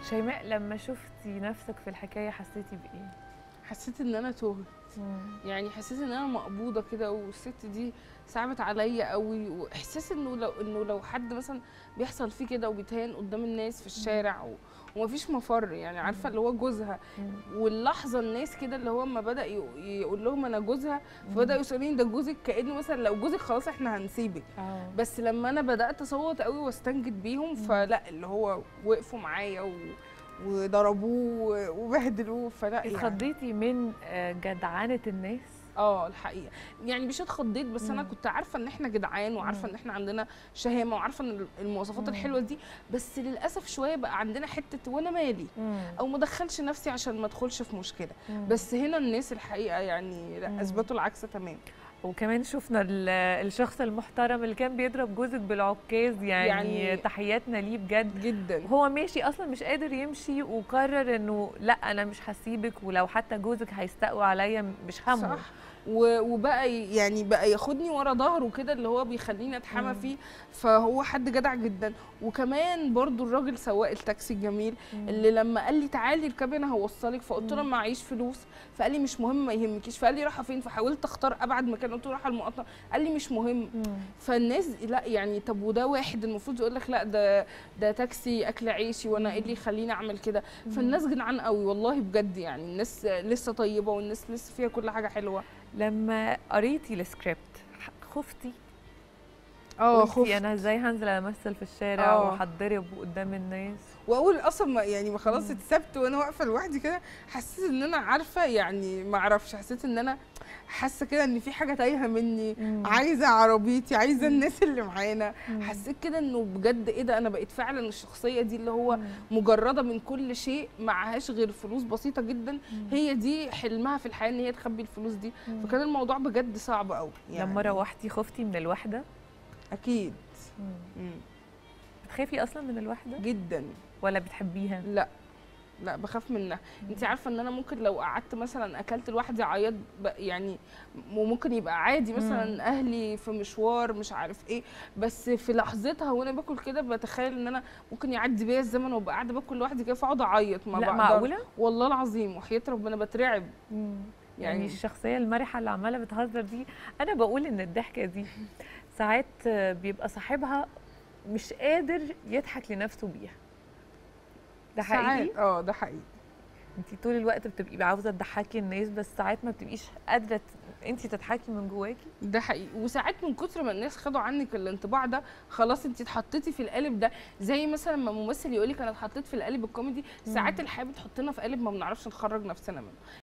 شيماء، لما شفتي نفسك في الحكايه حسيتي بايه؟ حسيت ان انا تهت. يعني حسيت ان انا مقبوضه كده، والست دي صعبت عليا قوي، واحساس انه لو حد مثلا بيحصل فيه كده وبيتهان قدام الناس في الشارع ومفيش مفر، يعني عارفه اللي هو جوزها. واللحظه الناس كده اللي هو اما بدا يقول لهم انا جوزها، فبداوا يسالوني ده جوزك، كانه مثلا لو جوزك خلاص احنا هنسيبك. بس لما انا بدات اصوت قوي واستنجد بيهم، فلا اللي هو وقفوا معايا وضربوه وبهدلوه، فلا اتخضيتي من جدعنه الناس؟ الحقيقه يعني مش اتخضيت، بس انا كنت عارفه ان احنا جدعان، وعارفه ان احنا عندنا شهامه، وعارفه ان المواصفات الحلوه دي، بس للاسف شويه بقى عندنا حته وانا مالي، او ما ادخلش نفسي عشان ما ادخلش في مشكله. بس هنا الناس الحقيقه يعني لا، اثبتوا العكس تمام. وكمان شفنا الشخص المحترم اللي كان بيضرب جوزك بالعكاز، يعني تحياتنا ليه بجد جدا. هو ماشي اصلا مش قادر يمشي، وقرر انه لا انا مش هسيبك، ولو حتى جوزك هيستقوى عليا مش همه. صح. وبقى يعني بقى ياخدني ورا ظهره كده، اللي هو بيخليني اتحمى فيه، فهو حد جدع جدا. وكمان برضو الراجل سواق التاكسي الجميل اللي لما قال لي تعالي اركبي انا هوصلك، فقلت له معيش فلوس، فقال لي مش مهم ما يهمكيش، فقال لي رايحه فين، فحاولت اختار ابعد مكان، قلت له رايحه المقاطعه، قال لي مش مهم. فالناس لا يعني طب وده واحد المفروض يقول لك لا ده تاكسي اكل عيشي، وانا ايه اللي يخليني اعمل كده؟ فالناس جدعان قوي والله بجد، يعني الناس لسه طيبه، والناس لسه فيها كل حاجه حلوه. لما قريتي السكريبت خفتي؟ خفت. انا ازاي هنزل امثل في الشارع وهتضرب قدام الناس، واقول اصلا ما خلاص اتسبت وانا واقفه لوحدي كده، حسيت ان انا عارفه يعني ما اعرفش، حسيت ان انا حاسه كده ان في حاجه تايهه مني، عايزه عربيتي، عايزه الناس اللي معانا. حسيت كده انه بجد ايه ده، انا بقيت فعلا الشخصيه دي اللي هو مجرده من كل شيء، معهاش غير فلوس بسيطه جدا، هي دي حلمها في الحياه ان هي تخبي الفلوس دي. فكان الموضوع بجد صعب قوي. يعني لما روحتي خفتي من الوحده؟ اكيد. بتخافي اصلا من الوحده؟ جدا. ولا بتحبيها؟ لا بخاف منها. انت عارفه ان انا ممكن لو قعدت مثلا اكلت لوحدي اعيط يعني، وممكن يبقى عادي مثلا اهلي في مشوار مش عارف ايه، بس في لحظتها وانا باكل كده بتخيل ان انا ممكن يعدي بيا الزمن وابقى قاعده باكل لوحدي كده، فاقعد اعيط. ما لا معقوله؟ والله العظيم وحياه ربنا بترعب. يعني الشخصيه المرحه اللي عماله بتهزر دي، انا بقول ان الضحكه دي ساعات بيبقى صاحبها مش قادر يضحك لنفسه بيها. ده حقيقي؟ ده حقيقي. انت طول الوقت بتبقي عاوزه تضحكي الناس، بس ساعات ما بتبقيش قادره انت تضحكي من جواكي. ده حقيقي. وساعات من كتر ما الناس خدوا عنك الانطباع ده، خلاص انت اتحطيتي في القالب ده. زي مثلا لما ممثل يقول لك انا اتحطيت في القالب الكوميدي، ساعات الحياه بتحطنا في قالب ما بنعرفش نخرج نفسنا منه.